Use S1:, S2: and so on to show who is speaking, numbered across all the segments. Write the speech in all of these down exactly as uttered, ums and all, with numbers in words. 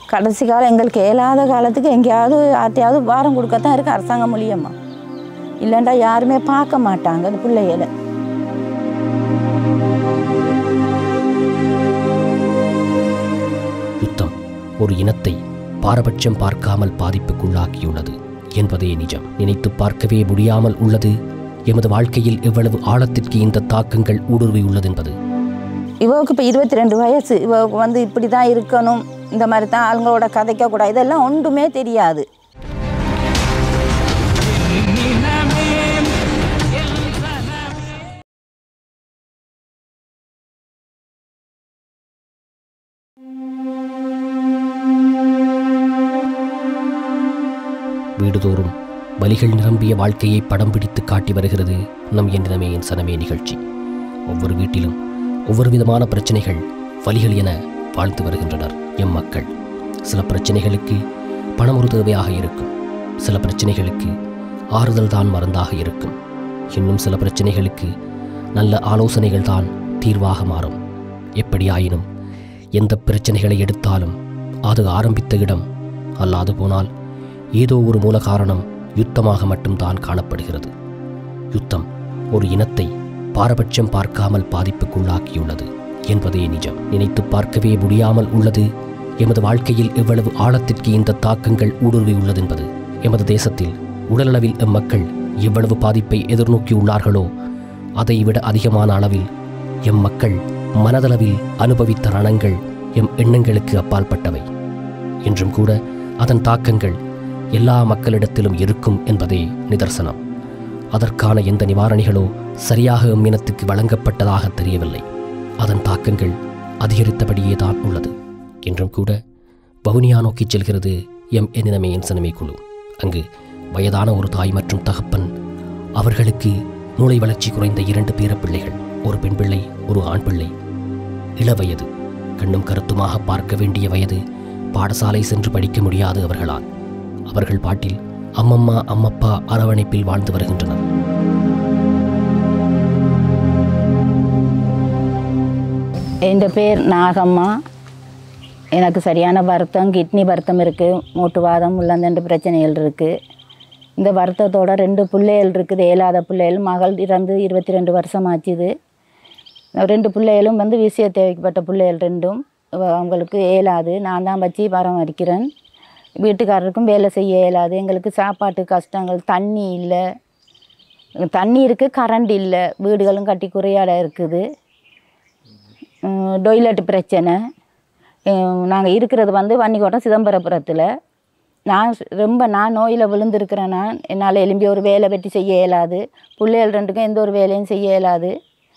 S1: கடைசி காலம் எங்களுக்கு இயலாத காலத்துக்கு எங்கேயாவது யார்ட்டையாவது வாரம் கொடுக்கத்தான் இருக்குது அரசாங்கம் மூலியமாக. இல்லைண்டா யாருமே பார்க்க மாட்டாங்க அந்த பிள்ளைகளை.
S2: யுத்தம் ஒரு இனத்தை பாரபட்சம் பார்க்காமல் பாதிப்புக்குள்ளாக்கியுள்ளது என்பதே நிஜம். நினைத்து பார்க்கவே முடியாமல் உள்ளது எமது வாழ்க்கையில் எவ்வளவு ஆழத்திற்கு இந்த தாக்கங்கள் ஊடுருவியுள்ளது என்பது.
S1: இவருக்கு இப்போ இருபத்தி ரெண்டு வயசு. இவருக்கு வந்து இப்படி தான் இருக்கணும், இந்த மாதிரி தான் ஆளுங்களோட கதைக்கக்கூடாது, இதெல்லாம் ஒன்றுமே தெரியாது.
S2: வீடுதோறும் வலிகள் நிரம்பிய வாழ்க்கையை படம் பிடித்து காட்டி வருகிறது நம் எண்ணினமே என் சனமே நிகழ்ச்சி. ஒவ்வொரு வீட்டிலும் ஒவ்வொரு விதமான பிரச்சனைகள், வலிகள் என வாழ்ந்து வருகின்றனர் எம் மக்கள். சில பிரச்சனைகளுக்கு பணம் ஒரு தேவையாக இருக்கும், சில பிரச்சனைகளுக்கு ஆறுதல் தான் மருந்தாக இருக்கும், இன்னும் சில பிரச்சனைகளுக்கு நல்ல ஆலோசனைகள் தான் தீர்வாக மாறும். எப்படியாயினும் எந்த பிரச்சனைகளை எடுத்தாலும் அது ஆரம்பித்த இடம் அல்லாது போனால் ஏதோ ஒரு மூல காரணம் யுத்தமாக மட்டும்தான் காணப்படுகிறது. யுத்தம் ஒரு இனத்தை பாரபட்சம் பார்க்காமல் பாதிப்புக்குள்ளாக்கியுள்ளது என்பதே நிஜம். நினைத்து பார்க்கவே முடியாமல் உள்ளது எமது வாழ்க்கையில் எவ்வளவு ஆழத்திற்கு இந்த தாக்கங்கள் ஊடுருவியுள்ளது என்பது. எமது தேசத்தில் உடலளவில் எம் மக்கள் எவ்வளவு பாதிப்பை எதிர்நோக்கியுள்ளார்களோ அதை விட அதிகமான அளவில் எம் மக்கள் மனதளவில் அனுபவித்த ரணங்கள் எம் எண்ணங்களுக்கு அப்பாற்பட்டவை. என்றும் கூட அதன் தாக்கங்கள் எல்லா மக்களிடத்திலும் இருக்கும் என்பதே நிதர்சனம். அதற்கான எந்த நிவாரணிகளோ சரியாக எம் இனத்துக்கு வழங்கப்பட்டதாக தெரியவில்லை. அதன் தாக்கங்கள் அதிகரித்தபடியே தான் உள்ளது. என்றும் கூட வவுனியா நோக்கி செல்கிறது எம் எண்ணினமே என் சனமே குழு. அங்கு வயதான ஒரு தாய் மற்றும் தகப்பன், அவர்களுக்கு மூளை வளர்ச்சி குறைந்த இரண்டு பேர பிள்ளைகள், ஒரு பெண் பிள்ளை ஒரு ஆண் பிள்ளை. இளவயது, கண்ணும் கருத்துமாக பார்க்க வேண்டிய வயது. பாடசாலை சென்று படிக்க முடியாது அவர்களால். அவர்கள் பாட்டில் அம்மம்மா அம்மப்பா அரவணைப்பில் வாழ்ந்து வருகின்றனர்.
S1: என் பேர் நாகம்மா. எனக்கு சரியான வருத்தம், கிட்னி வருத்தம் இருக்குது, மூட்டுவாதம், உள்ளந்தண்டு பிரச்சனைகள் இருக்குது. இந்த வருத்தத்தோட ரெண்டு பிள்ளைகள் இருக்குது, இயலாத பிள்ளைகள். மகள் இறந்து இருபத்தி ரெண்டு வருஷம் ஆச்சுது. ரெண்டு பிள்ளைகளும் வந்து விசிய தேவைப்பட்ட பிள்ளைகள் ரெண்டும். அவங்களுக்கு இயலாது, நான் தான் வச்சு பராமரிக்கிறேன். வீட்டுக்காரருக்கும் வேலை செய்ய இயலாது. எங்களுக்கு சாப்பாட்டு கஷ்டங்கள், தண்ணி இல்லை, தண்ணி இருக்குது, கரண்ட் இல்லை, வீடுகளும் கட்டி குறையாட இருக்குது, டொய்லெட் பிரச்சனை. நாங்கள் இருக்கிறது வந்து வன்னிக்கோட்டம் சிதம்பரபுரத்தில். நான் ரொம்ப நான் நோயில் விழுந்திருக்கிறேன். நான் என்னால் எலும்பி ஒரு வேலை வெட்டி செய்ய இயலாது. பிள்ளைகள் ரெண்டுக்கும் எந்த ஒரு வேலையும் செய்ய இயலாது.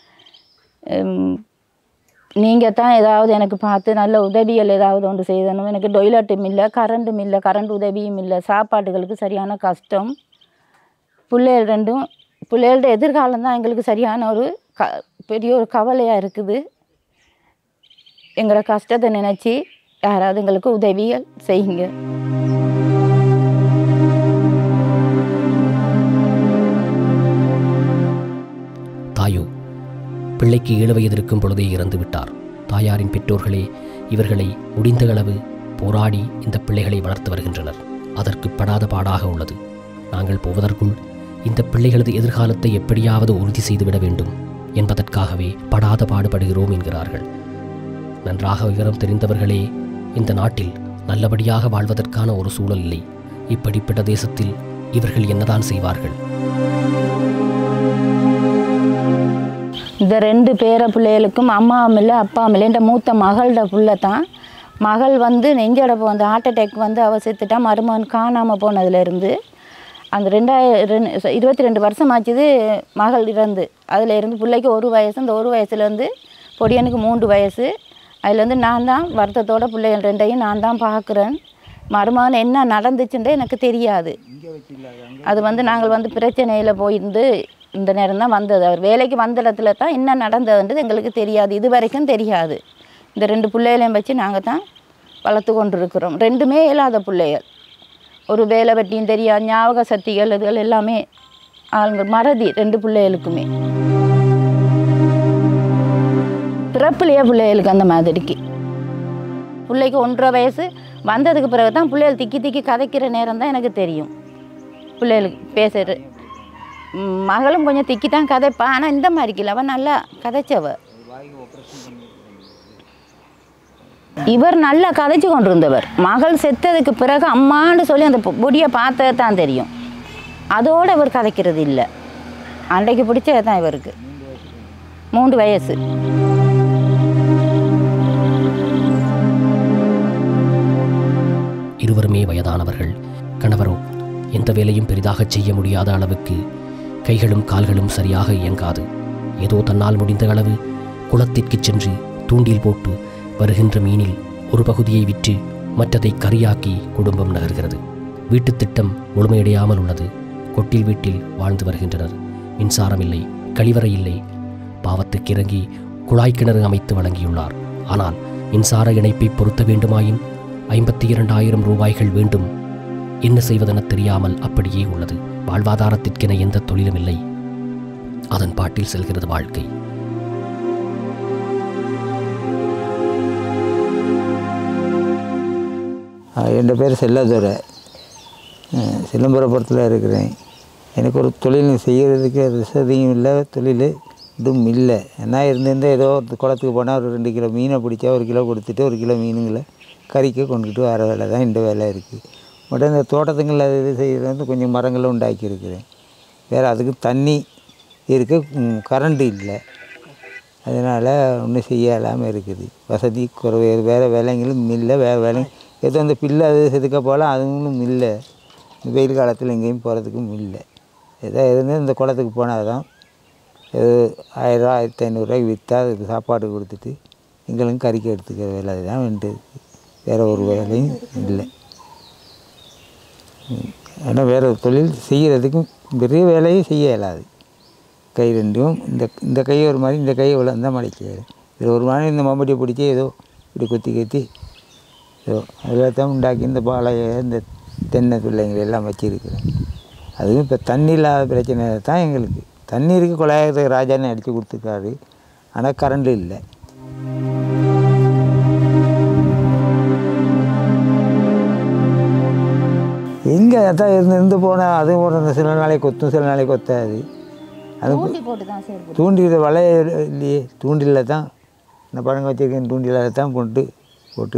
S1: நீங்கள் தான் ஏதாவது எனக்கு பார்த்து நல்ல உதவிகள் ஏதாவது ஒன்று செய்யணும். எனக்கு டொய்லெட்டும் இல்லை, கரண்ட்டும் இல்லை, கரண்ட் உதவியும் இல்லை, சாப்பாட்டுகளுக்கு சரியான கஷ்டம். பிள்ளைகள் ரெண்டும், பிள்ளைகளோட எதிர்காலம் தான் எங்களுக்கு சரியான ஒரு க பெரிய ஒரு கவலையாக இருக்குது. எங்களோட கஷ்டத்தை நினச்சி யாராவது எங்களுக்கு உதவிகள் செய்யுங்க.
S2: தாயோ பிள்ளைக்கு ஏழு வயது இருக்கும் பொழுதே இறந்து விட்டார். தாயாரின் பெற்றோர்களே இவர்களை முடிந்த அளவு போராடி இந்த பிள்ளைகளை வளர்த்து வருகின்றனர். அதற்கு படாத பாடாக உள்ளது. நாங்கள் போவதற்குள் இந்த பிள்ளைகளது எதிர்காலத்தை எப்படியாவது உறுதி செய்துவிட வேண்டும் என்பதற்காகவே படாத பாடுபடுகிறோம் என்கிறார்கள். நன்றாக விவரம் தெரிந்தவர்களே, இந்த நாட்டில் நல்லபடியாக வாழ்வதற்கான ஒரு சூழல் இல்லை. இப்படிப்பட்ட தேசத்தில் இவர்கள் என்னதான் செய்வார்கள்?
S1: இந்த ரெண்டு பேர பிள்ளைகளுக்கும் அம்மாவும் இல்லை அப்பாவும் இல்லை. இந்த மூத்த மகளோட பிள்ளை தான். மகள் வந்து நெஞ்சடப்பு வந்து ஹார்ட் அட்டாக் வந்து அவள் செத்துட்டா. மருமகன் காணாமல் போனதுலேருந்து அந்த ரெண்டாயிரம் ரெண்டு இருபத்தி ரெண்டு வருஷம் ஆச்சுது மகள் இறந்து. அதில் இருந்து பிள்ளைக்கு ஒரு வயசு. இந்த ஒரு வயசுலேருந்து பொடியனுக்கு மூன்று வயசு. அதுலேருந்து நான் தான் வருத்தத்தோட பிள்ளைகள் ரெண்டையும் நான் தான் பார்க்குறேன். மருமகன் என்ன நடந்துச்சுன்றே எனக்கு தெரியாது. அது வந்து நாங்கள் வந்து பிரச்சனையில் போயிருந்து இந்த நேரம் தான் வந்தது. அவர் வேலைக்கு வந்த இடத்துல தான் என்ன நடந்ததுன்றது எங்களுக்கு தெரியாது, இது வரைக்கும் தெரியாது. இந்த ரெண்டு பிள்ளைகளையும் வச்சு நாங்கள் தான் வளர்த்து கொண்டு இருக்கிறோம். ரெண்டுமே இயலாத பிள்ளைகள். ஒரு வேலை வெட்டியும் தெரியாது, ஞாபக சக்திகள் இதுகள் எல்லாமே ஆளுங்க மறதி ரெண்டு பிள்ளைகளுக்குமே. பிறப்புலையே பிள்ளைகளுக்கு அந்த மாதிரிக்கு பிள்ளைக்கு ஒன்றரை வயசு வந்ததுக்கு பிறகு தான் பிள்ளைகள் திக்கி திக்கி கதைக்கிற நேரம் தான் எனக்கு தெரியும். பிள்ளைகளுக்கு பேசுகிற மகளும் கொஞ்சம் திக்கி தான் கதைப்பா, ஆனால் இந்த மாதிரிக்கில்ல, அவன் நல்லா கதைச்சவ. இவர் நல்லா கதைச்சு கொண்டு இருந்தவர். மகள் செத்ததுக்கு பிறகு அம்மான்னு சொல்லி அந்த பொடியை பார்த்தது தான் தெரியும். அதோடு இவர் கதைக்கிறது இல்லை. அன்றைக்கு பிடிச்சது தான் இவருக்கு. மூன்று வயசு.
S2: இருவருமே வயதானவர்கள். கணவரோ எந்த வேலையும் பெரிதாக செய்ய முடியாத அளவுக்கு கைகளும் கால்களும் சரியாக இயங்காது. ஏதோ தன்னால் முடிந்த அளவு குளத்திற்கு சென்று தூண்டில் போட்டு வருகின்ற மீனில் ஒரு பகுதியை விற்று மற்றதை கறியாக்கி குடும்பம் நகர்கிறது. வீட்டுத் திட்டம் முழுமையடையாமல் உள்ளது. கொட்டில் வீட்டில் வாழ்ந்து வருகின்றனர். மின்சாரம் இல்லை, கழிவறை இல்லை. பாவத்துக்கு இறங்கி குழாய் கிணறு அமைத்து வழங்கியுள்ளார். ஆனால் மின்சார இணைப்பை பொருத்த வேண்டுமாயின் ஐம்பத்தி இரண்டாயிரம் ரூபாய்கள் வேண்டும். என்ன செய்வதென தெரியாமல் அப்படியே உள்ளது. வாழ்வாதாரத்திற்கென எந்த தொழிலும் இல்லை. அதன் பாட்டில் செல்கிறது வாழ்க்கை.
S3: என் பேர் செல்லதுரை, சிலம்பரபுரத்தில் இருக்கிறேன். எனக்கு ஒரு தொழில் செய்கிறதுக்கு வசதியும் இல்லை, தொழில் இதுவும் இல்லை. என்ன இருந்திருந்தால் ஏதோ ஒரு குளத்துக்கு போனால் ஒரு ரெண்டு கிலோ மீனை பிடிச்சா ஒரு கிலோ கொடுத்துட்டு ஒரு கிலோ மீனுங்களை கறிக்க கொண்டுட்டு வர வேலை தான் இந்த வேலை இருக்குது. மட்டும் இந்த தோட்டத்துங்களில் இது செய்கிறது வந்து கொஞ்சம் மரங்களும் உண்டாக்கி இருக்கிறேன். வேறு அதுக்கு தண்ணி இருக்க கரண்ட்டு இல்லை. அதனால் ஒன்றும் செய்யலாமல் இருக்குது. வசதி குறைவு. வேறு வேலைங்களும் இல்லை. வேறு வேலை ஏதோ அந்த பிள்ளை அது செதுக்க போகலாம், அதுவும் இல்லை. இந்த வெயில் காலத்தில் எங்கேயும் போகிறதுக்கும் இல்லை. ஏதோ இருந்து இந்த குளத்துக்கு போனால் தான் ஏதோ ஆயிரரூவா ஆயிரத்தி ஐநூறுரூவாய்க்கு விற்றா அதுக்கு சாப்பாடு கொடுத்துட்டு எங்களுக்கும் கறிக்க எடுத்துக்கிற வேலை அதுதான் வேண்டு இருக்குது. வேறு ஒரு வேலையும் இல்லை. ஆனால் வேறு ஒரு தொழில் செய்கிறதுக்கும் பெரிய வேலையும் செய்ய இயலாது. கை ரெண்டும் இந்த இந்த கை ஒரு மாதிரி, இந்த கை இவ்வளோ தான் மடிக்காது. இதில் ஒரு மாதிரி இந்த மம்பட்டியை பிடிச்சி ஏதோ இப்படி கொத்தி கொத்தி ஏதோ அதில் தான் உண்டாக்கி இந்த பாலையை இந்த தென்னை பிள்ளைங்களை எல்லாம் வச்சுருக்கிறேன். அதுவும் இப்போ தண்ணி இல்லாத பிரச்சனை தான் எங்களுக்கு. தண்ணீருக்கு குழாயத்துக்கு ராஜானே அடித்து கொடுத்துருக்காரு, ஆனால் கரண்ட் இல்லை. எங்கே தான் இருந்து இருந்து போனால் அதுவும் ஒரு சில நாளைக்கு கொத்தும் சில நாளைக்கு கொத்தாது. அது தூண்டில் வலைய இல்லையே, தூண்டிலில் தான் இந்த பழங்க வச்சுருக்கேன், தூண்டிலில் தான் போட்டு போட்டு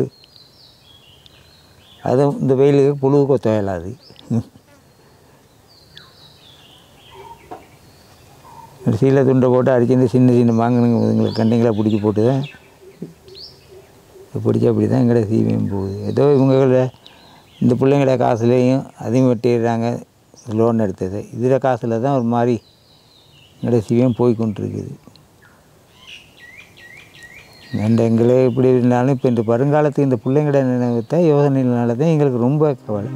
S3: அதுவும் இந்த வெயிலுக்கு புழு கொத்த இயலாது. சீலை துண்டை போட்டு அடிச்சு இந்த சின்ன சின்ன மாங்கனுங்க இதுங்களுக்கு கண்டைங்களை பிடிச்சி போட்டு தான் பிடிச்சா அப்படி தான் எங்கள்ட சீவியம் போகுது. ஏதோ இவங்கள இந்த பிள்ளைங்கள காசுலேயும் அதையும் வெட்டிடுறாங்க. லோன் எடுத்தது இதில் காசில் தான் ஒரு மாதிரி எங்கள்ட சீவியம் போய் கொண்டிருக்குது. அந்த எங்களே இப்படி இருந்தாலும் இப்போ இந்த வருங்காலத்துக்கு இந்த பிள்ளைங்கள நினைவுத்த யோசனைனால தான் எங்களுக்கு ரொம்ப கவலை.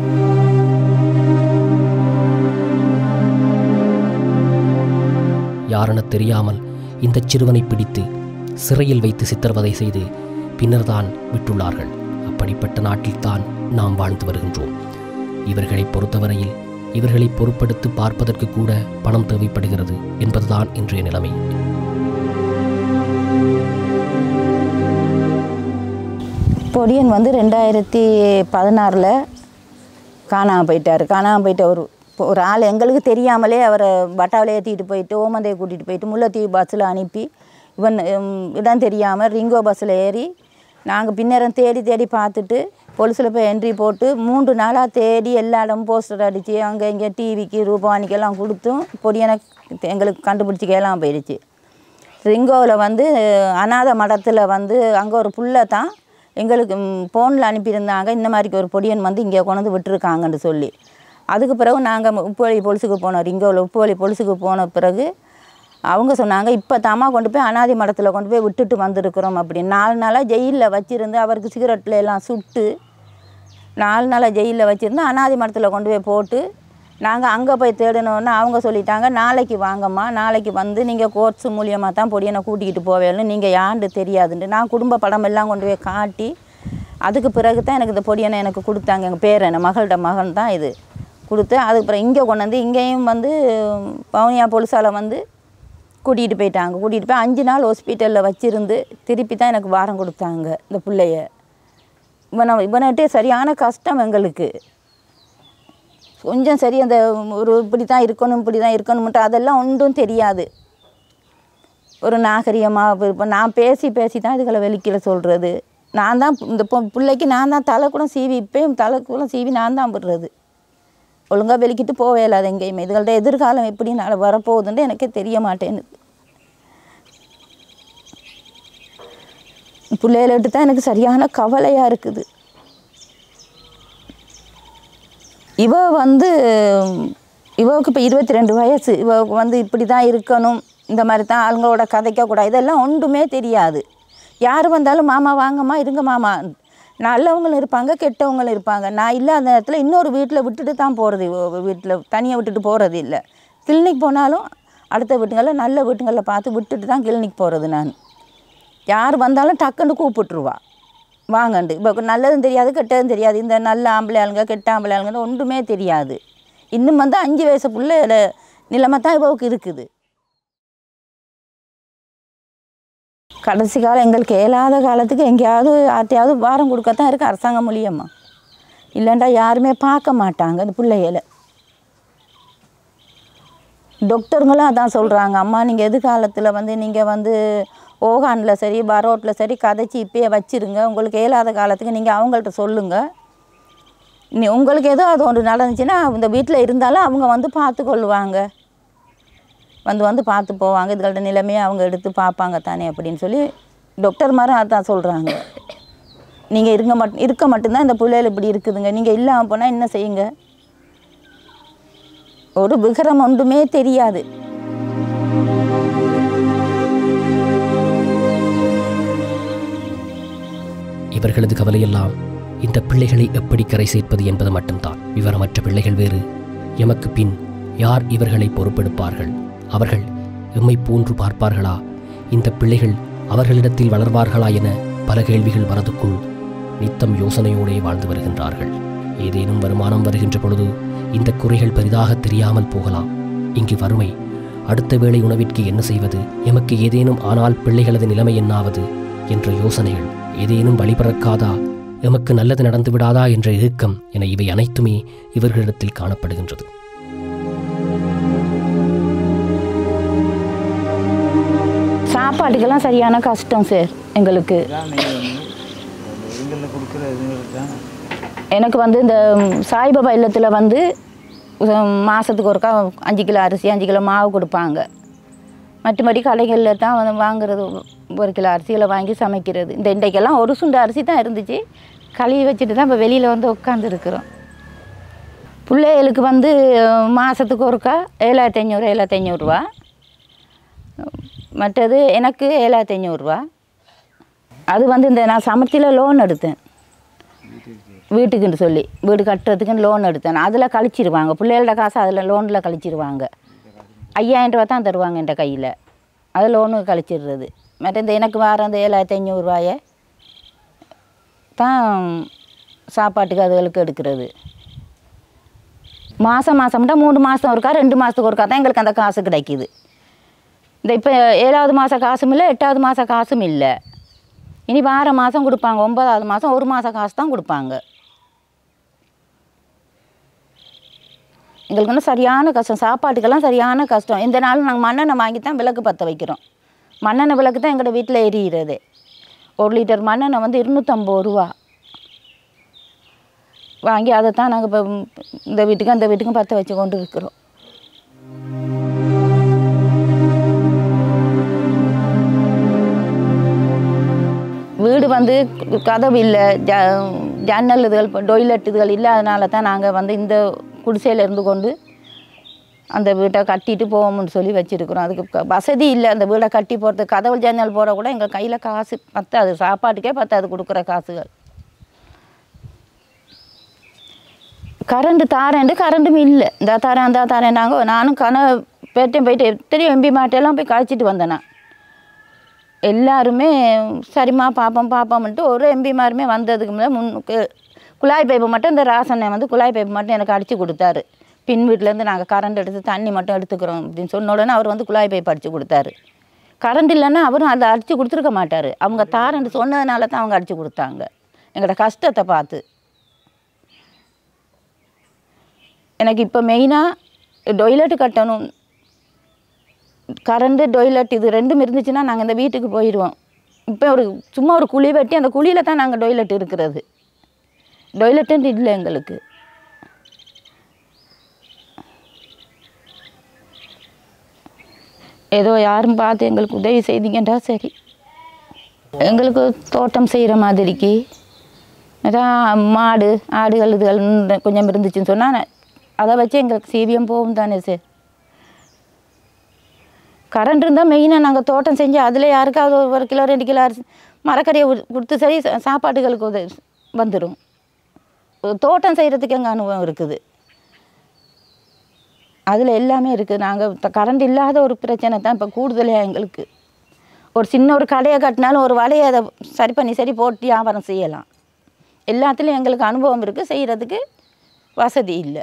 S2: யாரென தெரியாமல் இந்த சிறுவனை பிடித்து சிறையில் வைத்து சித்திரவதை செய்து பின்னர் தான் விட்டுள்ளார்கள். அப்படிப்பட்ட நாட்டில்தான் நாம் வாழ்ந்து வருகின்றோம். இவர்களை பொறுத்தவரையில் இவர்களை பொறுப்படுத்தி பார்ப்பதற்கு கூட பணம் தேவைப்படுகிறது என்பதுதான் இன்றைய நிலைமை.
S1: பொடியன் வந்து ரெண்டாயிரத்தி பதினாறில் காணாமல் போயிட்டார். காணாமல் போயிட்ட ஒரு ஒரு ஆள் எங்களுக்கு தெரியாமலே அவரை பட்டாவில் ஏற்றிட்டு போயிட்டு ஓமந்தையை கூட்டிகிட்டு போயிட்டு முல்லைத்தீவு பஸ்ஸில் அனுப்பி இவன் இடம் தெரியாமல் ரிங்கோ பஸ்ஸில் ஏறி நாங்கள் பின்னரம் தேடி தேடி பார்த்துட்டு பொலிஸில் போய் என்ட்ரி போட்டு மூன்று நாளாக தேடி எல்லா இடமும் போஸ்டர் அடித்து அங்கே இங்கே டிவிக்கு ரூபானிக்கெல்லாம் கொடுத்தும் பொடியனை எங்களுக்கு கண்டுபிடிச்சிக்கலாம் போயிடுச்சு. ரிங்கோவில் வந்து அநாத மடத்தில் வந்து அங்கே ஒரு புள்ள தான் எங்களுக்கு ஃபோனில் அனுப்பியிருந்தாங்க, இந்த மாதிரிக்கு ஒரு பொடியன் வந்து இங்கே கொண்டு வந்து விட்டுருக்காங்கன்னு சொல்லி. அதுக்கு பிறகு நாங்கள் உப்புவழி பொலிசுக்கு போனோம். ரிங்கோவில் உப்புவழி பொலிசுக்கு போன பிறகு அவங்க சொன்னாங்க, இப்போ தாமா கொண்டு போய் அநாதி மடத்தில் கொண்டு போய் விட்டுட்டு வந்திருக்கிறோம் அப்படின்னு. நாலு நாளாக ஜெயிலில் வச்சுருந்து அவருக்கு சிகரெட்டில் எல்லாம் சுட்டு நாலு நாளாக ஜெயிலில் வச்சுருந்து அநாதி மடத்தில் கொண்டு போய் போட்டு நாங்கள் அங்கே போய் தேடினோன்னு அவங்க சொல்லிட்டாங்க, நாளைக்கு வாங்கம்மா, நாளைக்கு வந்து நீங்கள் கோர்ட்ஸு மூலியமாக தான் பொடியனை கூட்டிக்கிட்டு போவேன்னு, நீங்கள் யாண்டு தெரியாதுன்ட்டு நான் குடும்ப படம் எல்லாம் கொண்டு போய் காட்டி அதுக்கு பிறகு தான் எனக்கு இந்த பொடியனை எனக்கு கொடுத்தாங்க. எங்கள் பேர் என்ன மகளோட மகன் தான் இது கொடுத்து அதுக்கு பிறகு இங்கே கொண்டு வந்து இங்கேயும் வந்து பவுனியா போலீஸால் வந்து கூட்டிகிட்டு போயிட்டாங்க. கூட்டிகிட்டு போய் அஞ்சு நாள் ஹாஸ்பிட்டலில் வச்சுருந்து திருப்பி தான் எனக்கு வாரம் கொடுத்தாங்க இந்த பிள்ளைய. இவனை இவன்கிட்டே சரியான கஷ்டம் எங்களுக்கு. கொஞ்சம் சரி அந்த ஒரு இப்படி தான் இருக்கணும் இப்படி தான் இருக்கணும்ட்டு அதெல்லாம் ஒன்றும் தெரியாது. ஒரு நாகரிகமாக இப்போ நான் பேசி பேசி தான் இதுகளை வெளிக்கிற சொல்கிறது. நான் தான் இந்த பொ பிள்ளைக்கு நான் தான் தலை கூட சீவி இப்போயும் தலை கூட சீவி நான் தான் விடுறது. ஒழுங்காக வெளிக்கிட்டு போவே இல்லாத எங்கேயுமே. இதுகள்ட்ட எதிர்காலம் எப்படி நட வரப்போகுதுன்னு எனக்கே தெரிய மாட்டேன்னு. பிள்ளைகளிட்டு தான் எனக்கு சரியான கவலையாக இருக்குது. இவ வந்து இவவுக்கு இப்போ இருபத்தி ரெண்டு வயசு. இவவுக்கு வந்து இப்படி தான் இருக்கணும், இந்த மாதிரி தான் ஆளுங்களோட கதைக்கக்கூடாது, இதெல்லாம் ஒன்றுமே தெரியாது. யார் வந்தாலும் மாமா வாங்கம்மா இருங்க மாமா, நல்லவங்களும் இருப்பாங்க கெட்டவங்களும் இருப்பாங்க. நான் இல்லாத நேரத்தில் இன்னொரு வீட்டில் விட்டுட்டு தான் போகிறது. வீட்டில் தனியாக விட்டுட்டு போகிறது இல்லை. கிளினிக் போனாலும் அடுத்த வீட்டுங்களில் நல்ல வீட்டுங்களில் பார்த்து விட்டுட்டு தான் கிளினிக் போகிறது. நான் யார் வந்தாலும் டக்குன்னு கூப்பிட்டுருவா வாங்கண்டு. இப்போ நல்லதும் தெரியாது கெட்டதும் தெரியாது. இந்த நல்ல ஆம்பளை ஆளுங்க கெட்ட ஆம்பளை ஆளுங்க ஒன்றுமே தெரியாது. இன்னும் வந்து அஞ்சு வயசு புள்ள நிலைமை தான் இவவுக்கு இருக்குது. கடைசி காலம் எங்களுக்கு இயலாத காலத்துக்கு எங்கேயாவது யார்ட்டையாவது வாரம் கொடுக்கத்தான் இருக்குது அரசாங்கம் மூலியமா. இல்லைண்டா யாருமே பார்க்க மாட்டாங்க அந்த பிள்ளைகளை. டாக்டருங்களும் அதான் சொல்கிறாங்க, அம்மா நீங்கள் எதிர்காலத்தில் வந்து நீங்கள் வந்து ஓகானில் சரி பரோட்டில் சரி கதைச்சி இப்பயே வச்சுருங்க. உங்களுக்கு இயலாத காலத்துக்கு நீங்கள் அவங்கள்ட்ட சொல்லுங்கள். நீ உங்களுக்கு ஏதோ அது ஒன்று நடந்துச்சுன்னா இந்த வீட்டில் இருந்தாலும் அவங்க வந்து பார்த்து கொள்ளுவாங்க, வந்து வந்து பார்த்து போவாங்க. இதுகளோட நிலைமையை அவங்க எடுத்து பார்ப்பாங்க தானே அப்படின்னு சொல்லி டாக்டர் மாதிரி அதான் சொல்கிறாங்க. நீங்கள் இருங்க மட்டும் இருக்க மட்டும்தான் இந்த பிள்ளைகள் இப்படி இருக்குதுங்க. நீங்கள் இல்லாமல் போனால் என்ன செய்யுங்க? ஒரு விகரம் ஒன்றுமே தெரியாது.
S2: இவர்களது கவலையெல்லாம் இந்த பிள்ளைகளை எப்படி கரை சேர்ப்பது என்பது மட்டும்தான். விவரமற்ற பிள்ளைகள் வேறு, எமக்கு பின் யார் இவர்களை பொறுப்பெடுப்பார்கள்? அவர்கள் எம்மை போன்று பார்ப்பார்களா? இந்த பிள்ளைகள் அவர்களிடத்தில் வளர்வார்களா என பல கேள்விகள் மனதுக்குள் நித்தம் யோசனையோடே வாழ்ந்து வருகின்றார்கள். ஏதேனும் வருமானம் வருகின்ற பொழுது இந்த குறைகள் பெரிதாக தெரியாமல் போகலாம். இங்கு வறுமை, அடுத்த வேளை உணவிற்கு என்ன செய்வது, எமக்கு ஏதேனும் ஆனால் பிள்ளைகளது நிலைமை என்னாவது என்ற யோசனைகள், ஏதேனும் வழிபிறக்காதா, எமக்கு நல்லது நடந்து விடாதா என்ற ஏக்கம் என இவை அனைத்துமே இவர்களிடத்தில் காணப்படுகின்றது.
S1: சாப்பாட்டுக்கெல்லாம் சரியான கஷ்டம் சார் எங்களுக்கு. எனக்கு வந்து இந்த சாய்பாபா இல்லத்தில் வந்து மாதத்துக்கு ஒருக்கா அஞ்சு கிலோ அரிசி அஞ்சு கிலோ மாவு கொடுப்பாங்க. மற்றபடி கடைகளில் தான் வந்து வாங்குறது. ஒரு கிலோ அரிசிகளை வாங்கி சமைக்கிறது. இந்த இன்றைக்கெல்லாம் ஒரு சுண்டு அரிசி தான் இருந்துச்சு, கழுவி வச்சுட்டு தான் இப்போ வெளியில் வந்து உட்காந்துருக்குறோம். பிள்ளைகளுக்கு வந்து மாதத்துக்கு ஒருக்கா ஏழாயிரத்தி ஐநூறு ஏழாயிரத்தி ஐநூறுரூவா, மற்றது எனக்கு ஏழாயிரத்தி ஐநூறுரூவா. அது வந்து இந்த நான் சமர்த்தியில் லோன் எடுத்தேன், வீட்டுக்குன்னு சொல்லி வீடு கட்டுறதுக்குன்னு லோன் எடுத்தேன். அதில் கழிச்சிருவாங்க பிள்ளைகளோட காசு, அதில் லோனில் கழிச்சிருவாங்க. ஐயாயிரம் ரூபா தான் தருவாங்க என்ற கையில், அது லோனு கழிச்சிடுறது. மற்ற இந்த எனக்கு வர அந்த ஏழாயிரத்தி ஐநூறுரூவாயை தான் சாப்பாட்டுக்கு அதுகளுக்கு எடுக்கிறது. மாதம் மாதம்ட்டா மூணு மாதம் ஒருக்கா ரெண்டு மாதத்துக்கு ஒருக்கா தான் எங்களுக்கு அந்த காசு கிடைக்கிது. இந்த இப்போ ஏழாவது மாதம் காசும் இல்லை, எட்டாவது மாதம் காசும் இல்லை. இனி வார மாதம் கொடுப்பாங்க, ஒன்பதாவது மாதம் ஒரு மாதம் காசு தான் கொடுப்பாங்க. எங்களுக்கு வந்து சரியான கஷ்டம், சாப்பாட்டுக்கெல்லாம் சரியான கஷ்டம். இந்த நாளும் நாங்கள் மண்ணெண்ணெய் வாங்கி தான் விளக்கு பற்ற வைக்கிறோம். மண்ணெண்ணெய் விளக்கு தான் எங்களோட வீட்டில் எரியிறது. ஒரு லிட்டர் மண்ணெண்ணெய் வந்து இருநூற்றம்பது ரூபா வாங்கி அதை தான் நாங்கள் இப்போ இந்த வீட்டுக்கும் அந்த வீட்டுக்கும் பற்ற வச்சு கொண்டு இருக்கிறோம். வீடு வந்து கதவு இல்லை, ஜ ஜன்னல் இதுகள் டொய்லெட் இதுகள் இல்லை. அதனால தான் நாங்கள் வந்து இந்த குடிசையில் இருந்து கொண்டு அந்த வீட்டை கட்டிட்டு போவோம்னு சொல்லி வச்சுருக்குறோம். அதுக்கு வசதி இல்லை, அந்த வீடை கட்டி போகிறதுக்கு கதவு ஜன்னல் போட கூட எங்கள் கையில் காசு பத்தாது, சாப்பாட்டுக்கே பத்தாது கொடுக்குற காசுகள். கரண்டு தாரேன்ட்டு கரண்டும் இல்லை. இந்த தாரேன் அந்த தாரேன்னாங்க. நானும் கன பேட்டையும் போயிட்டு எத்தனையோ எம்பி மாட்டையெல்லாம் போய் கழிச்சிட்டு வந்தேன். நான் எல்லாருமே சரிம்மா பார்ப்போம் பார்ப்போம்ன்ட்டு ஒரு எம்பிமாருமே வந்ததுக்கு முன்னே முன்னுக்கு குழாய் பைப்பு மட்டும் இந்த ராசனை வந்து குழாய் பைப்பு மட்டும் எனக்கு அடித்து கொடுத்தாரு. பின் வீட்டிலேருந்து நாங்கள் கரண்ட் எடுத்து தண்ணி மட்டும் எடுத்துக்கிறோம் அப்படின்னு சொன்ன உடனே அவர் வந்து குழாய் பைப்பு அடித்து கொடுத்தாரு. கரண்ட் இல்லைன்னா அவரும் அதை அடித்து கொடுத்துருக்க மாட்டார். அவங்க தாரண்டு சொன்னதுனால தான் அவங்க அடித்து கொடுத்தாங்க. எங்களோட கஷ்டத்தை பார்த்து. எனக்கு இப்போ மெயினாக டொய்லெட்டு கட்டணும், கரண்டு டொய்லெட் இது ரெண்டும் இருந்துச்சுன்னா நாங்கள் இந்த வீட்டுக்கு போயிடுவோம். இப்போ ஒரு சும்மா ஒரு குழி வெட்டி அந்த குழியில் தான் நாங்கள் டொய்லெட் இருக்கிறது. டொய்லெட்டுன்னு இல்லை எங்களுக்கு. ஏதோ யாரும் பார்த்து எங்களுக்கு உதவி செய்தீங்கன்றா சரி. எங்களுக்கு தோட்டம் செய்கிற மாதிரிக்கு அதான் மாடு ஆடுகள் இதுகள் கொஞ்சம் இருந்துச்சுன்னு சொன்னால் அதை வச்சு எங்களுக்கு சீவியம் போகும் தானே சார். கரண்ட் இருந்தால் மெயினாக நாங்கள் தோட்டம் செஞ்சு அதில் யாருக்காவது ஒரு கிலோ ரெண்டு கிலோ அரிசி மரக்கறியை கொடுத்து சரி சாப்பாட்டுகளுக்கு உதவி வந்துடும். தோட்டம் செய்கிறதுக்கு எங்கள் அனுபவம் இருக்குது, அதில் எல்லாமே இருக்குது. நாங்கள் கரண்ட் இல்லாத ஒரு பிரச்சனை தான் இப்போ கூடுதலாக எங்களுக்கு. ஒரு சின்ன ஒரு கடையை கட்டினாலும் ஒரு வலையை அதை சரி பண்ணி சரி போட்டு வியாபாரம் செய்யலாம். எல்லாத்துலேயும் எங்களுக்கு அனுபவம் இருக்குது, செய்கிறதுக்கு வசதி இல்லை.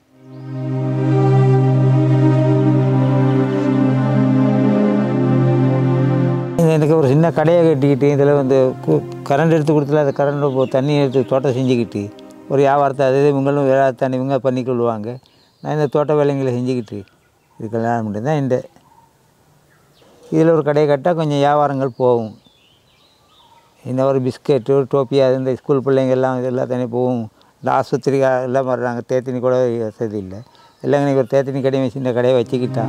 S3: எனக்கு ஒரு சின்ன கடையை கட்டிக்கிட்டு இதில் வந்து கரண்ட் எடுத்து கொடுத்துல அந்த கரண்ட் தண்ணி எடுத்து தோட்டம் செஞ்சுக்கிட்டு ஒரு வியாபாரத்தை அதே இவங்களும் வேலை தண்ணி இவங்க பண்ணிக்கொள்வாங்க. நான் இந்த தோட்ட வேலைங்களை செஞ்சுக்கிட்டு இதுக்கெல்லாம் மட்டும்தான் இந்த இதில் ஒரு கடையை கட்டால் கொஞ்சம் வியாபாரங்கள் போகும். இன்னும் ஒரு பிஸ்கெட்டு ஒரு டோப்பி அது இந்த ஸ்கூல் பிள்ளைங்கள்லாம் இது எல்லாத்தையும் போகும். இந்த ஆஸ்பத்திரி எல்லாம் வர்றாங்க, தேத்தினி கூட வசதி இல்லை. எல்லாம் எனக்கு ஒரு தேத்தினி கடையை சின்ன கடையை வச்சுக்கிட்டா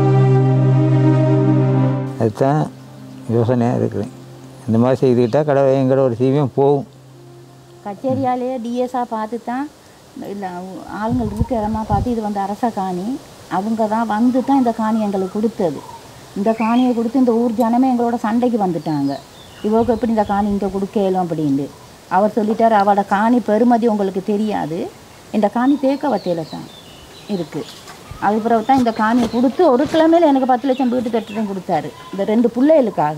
S3: அதுதான் யோசனையாக இருக்கிறேன். இந்த மாதிரி செய்துக்கிட்டால் கடை எங்கட ஒரு சீவியம் போகும்.
S1: கச்சேரியாலே டிஎஸ்ஸாக பார்த்து தான் இல்லை ஆளுங்கள் இருக்க இடமா பார்த்து இது வந்து அரச காணி, அவங்க தான் வந்து தான் இந்த காணி எங்களுக்கு கொடுத்தது. இந்த காணியை கொடுத்து இந்த ஊர் ஜனமே எங்களோட சண்டைக்கு வந்துட்டாங்க, இவங்க எப்படி இந்த காணி இங்கே கொடுக்கலும் அப்படின்ட்டு. அவர் சொல்லிட்டார், அவளோட காணி பெருமதி உங்களுக்கு தெரியாது, இந்த காணி தேக்க வத்தையில் தான் இருக்குது. அது பிறகு தான் இந்த காணியை கொடுத்து ஒரு கிழமையில் எனக்கு பத்து லட்சம் வீட்டு தட்டுதான் கொடுத்தாரு இந்த ரெண்டு பிள்ளைகளுக்காக.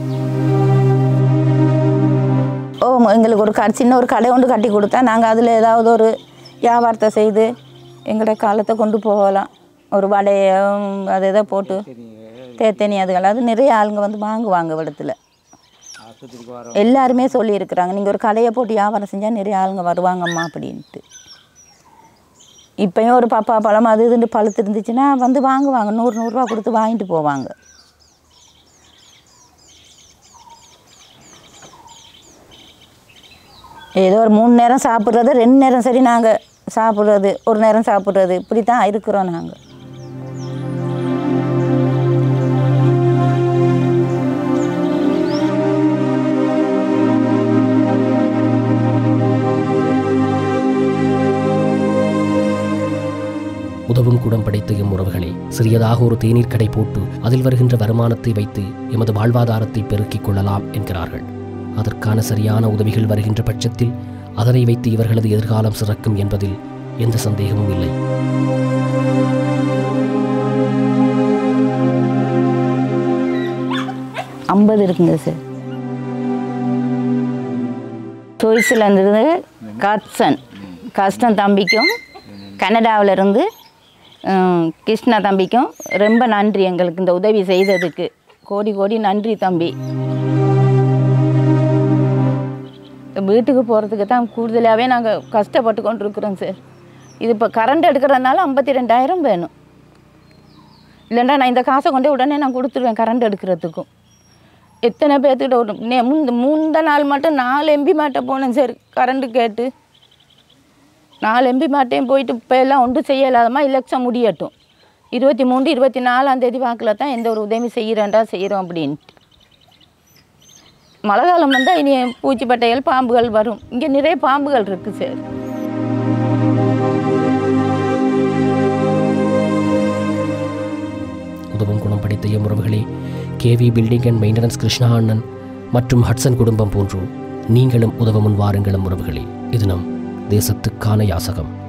S1: ஓ எங்களுக்கு ஒரு க சின்ன ஒரு கடை ஒன்று கட்டி கொடுத்தா நாங்கள் அதில் ஏதாவது ஒரு வியாபாரத்தை செய்து எங்களோட காலத்தை கொண்டு போகலாம். ஒரு வடையை அது எதை போட்டு தேத்தனி அதுகள் அது நிறைய ஆளுங்க வந்து வாங்குவாங்க இடத்துல. எல்லாருமே சொல்லியிருக்கிறாங்க, நீங்கள் ஒரு கடையை போட்டு வியாபாரம் செஞ்சால் நிறைய ஆளுங்க வருவாங்கம்மா அப்படின்ட்டு. இப்போயும் ஒரு பப்பா பழம் அது இதுன்னு பழுத்து இருந்துச்சுன்னா வந்து வாங்குவாங்க, நூறு நூறுரூவா கொடுத்து வாங்கிட்டு போவாங்க. ஏதோ ஒரு மூணு நேரம் சாப்பிட்றது, ரெண்டு நேரம் சரி நாங்கள் சாப்பிட்றது, ஒரு நேரம் சாப்பிட்றது, இப்படி தான் இருக்கிறோம் நாங்கள்.
S2: உதவும் கூடம் படைத்த எம் உறவுகளே, சிறியதாக ஒரு தேநீர் கடை போட்டு அதில் வருகின்ற வருமானத்தை வைத்து எமது வாழ்வாதாரத்தை பெருக்கிக் கொள்ளலாம் என்கிறார்கள். அதற்கான சரியான உதவிகள் வருகின்ற பட்சத்தில் அதனை வைத்து இவர்களது எதிர்காலம் சிறக்கும் என்பதில் எந்த சந்தேகமும் இல்லை.
S1: ஐம்பது இருக்குங்க சார். சுவிஸில் இருந்தது கட்சன் கஷ்டம் தம்பிக்கும், கனடாவில் இருந்து கிருஷ்ணா தம்பிக்கும் ரொம்ப நன்றி எங்களுக்கு இந்த உதவி செய்ததுக்கு. கோடி கோடி நன்றி தம்பி. வீட்டுக்கு போகிறதுக்கு தான் கூடுதலாகவே நாங்கள் கஷ்டப்பட்டு கொண்டு இருக்கிறோம் சார். இது இப்போ கரண்ட் எடுக்கிறதுனால ஐம்பத்தி ரெண்டாயிரம் வேணும், இல்லைண்டா நான் இந்த காசை கொண்டே உடனே நான் கொடுத்துருவேன் கரண்ட் எடுக்கிறதுக்கும். எத்தனை பேர்த்துக்கிட்ட ஒரு நே முந்த முந்த நாள் மட்டும் நாலு எம்பி மாட்டை போனேன் சார் கரண்ட்டு கேட்டு. நாலு எம்பி மாட்டையும் போயிட்டு இப்போ எல்லாம் ஒன்றும் செய்யலாதமா, எலெக்ஷன் முடியட்டும் இருபத்தி மூணு இருபத்தி நாலாம் தேதி வாக்கில் தான் எந்த ஒரு உதவி செய்கிறேன்டா செய்கிறோம் அப்படின்ட்டு. மழை காலம் வந்தால் இனி பூச்சிப்பட்டைகள் பாம்புகள் வரும். இங்கே நிறைய பாம்புகள் இருக்குது சார்.
S2: உதவும் குணம் படைத்த எம் உறவுகளே, KV building and maintenance Krishna அண்ணன் மற்றும் ஹட்சன் குடும்பம் போன்று நீங்களும் உதவ முன் வாருங்களும் உறவுகளே. இது நம் தேசத்துக்கான யாசகம்.